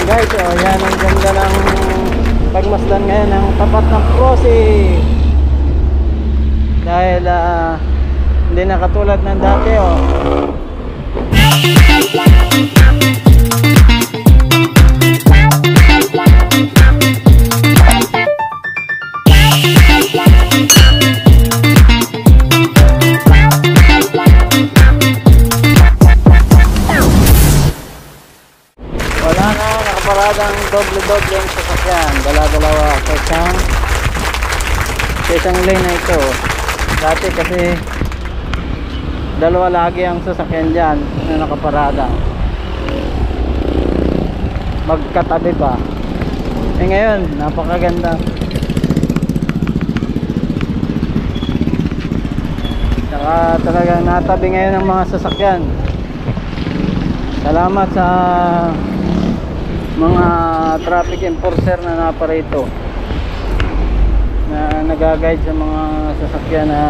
guys, oh, yan ang ganda ng pagmasdan ngayon ng tapat ng crossing. Dahil hindi na katulad ng dati, oh. Wala na nakaparadang doble-doble yung sasakyan, dala-dalawa sa isang lane na ito. Dati kasi dalawa lagi ang sasakyan dyan na nakaparada, magkatabi pa. Eh ngayon napakaganda, saka talagang natabi ngayon ang mga sasakyan. Salamat sa mga traffic enforcer na naparito, na nag-guide sa mga sasakyan na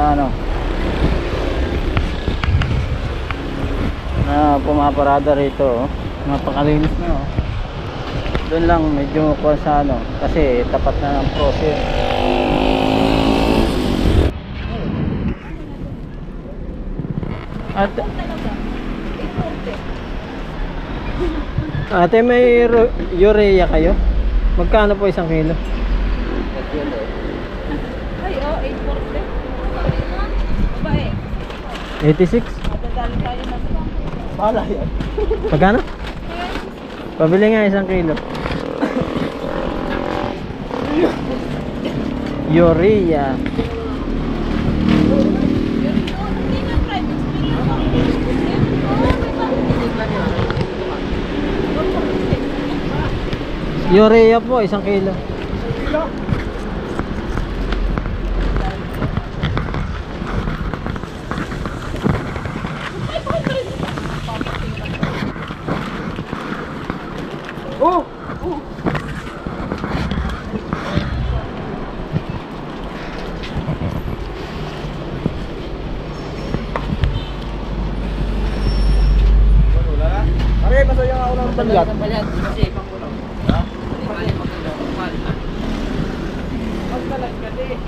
na pumaparada rito, oh. Napakalinis na, oh. Doon lang medyo kuha sa kasi tapat na ng crossing. At ate, may urea kayo? Magkano po isang kilo? Ay, 840. Babae. 86? Madadali tayo na ito. Pala yan. Magkano? Pabili nga isang kilo. Urea. Urea po, isang kilo. Oh! Oh! Pare, masaya nga ako ng balyat. Kasi pang ulo. Ha? Hindi maganda. Magtalag ka din.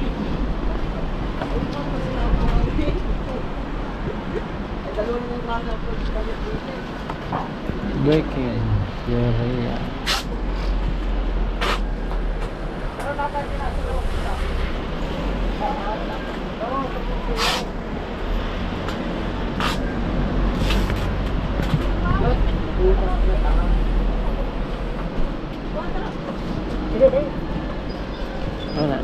Dalawang yung nasa balyat dito. Breaking. Urea. Pero napansin natin ako kita. Wala.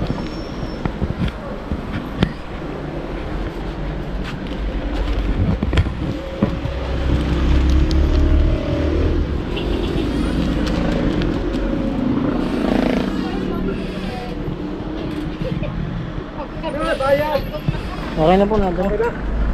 Okay na po natin. Okay na.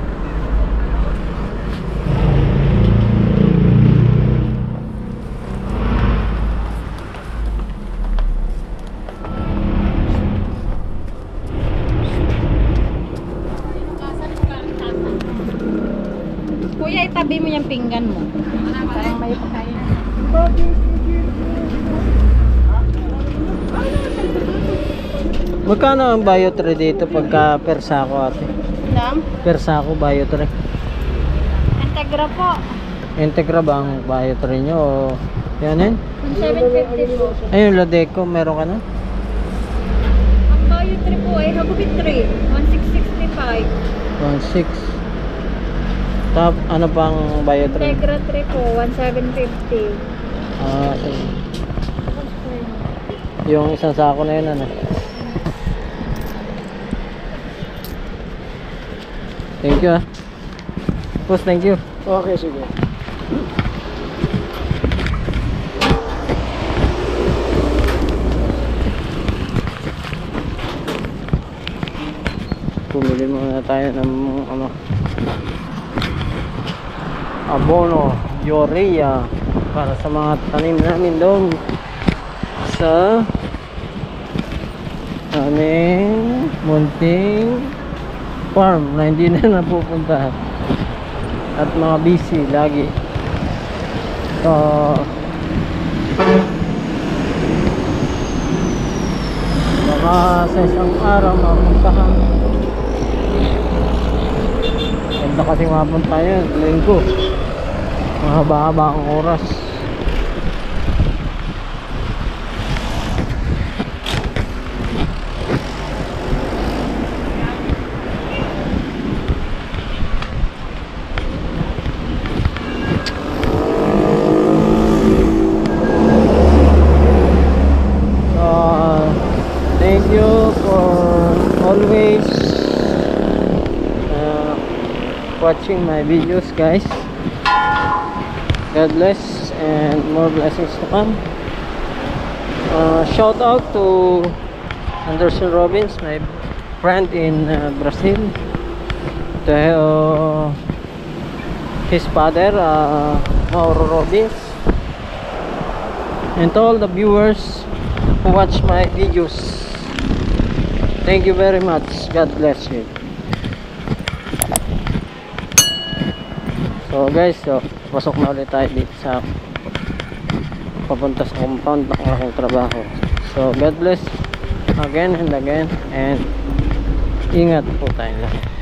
Kuya, itabi mo yung pinggan mo. Parang may pakain. Magkano ang biotre dito pagka per sako, ate? Dam? Per sako biotre. Integra po. Integra ba ang biotre nyo o yan yun? 750 po. Ayun, Ladeco, meron ka na? Ang biotre po ay Hagupit 3. 1665. 1.6. Top, ano pang biotre? Integra 3 po. 1750. Ah, yung isang sako na yun, ano? Thank you, ah. Boss, thank you. Okay, sige. Pumili muna tayo ng abono, urea para sa mga tanim namin doon sa aming munting farm na hindi na napupuntahan at mga busy lagi. So Baka sa isang araw mapuntahan. Ganda kasi mapunta yun, linggo. Mahaba-haba ang oras. Thank you for always watching my videos, guys. God bless and more blessings to come. Shout out to Anderson Robbins, my friend in Brazil, to his father, Mauro Robbins, and to all the viewers who watch my videos. Thank you very much. God bless you. So guys, pasok na ulit tayo dito sa papunta sa compound ng aking trabaho. So God bless again and again, and ingat po tayo lahat.